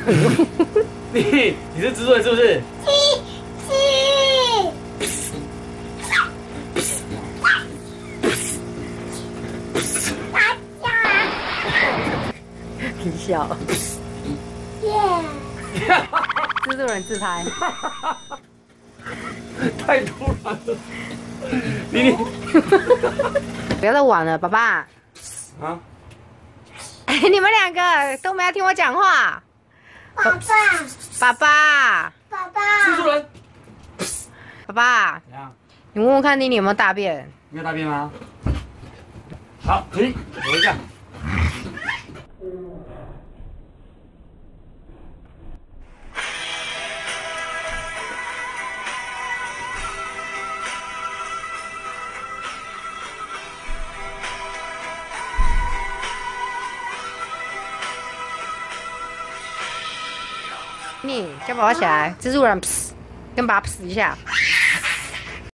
你是蜘蛛人是不是？ 皮笑。蜘蛛人自拍。 太突然了。你不要再玩了，爸爸。 啊？ 哎，你们两个都没有听我讲话。 爸爸， 爸爸， 爸爸， 蜘蛛人。 爸爸， 怎样？ 你问问看妮妮有没有大便？ 没有大便吗？好，停，等一下。 你叫爸爸起来，蜘蛛人，跟爸爸一下。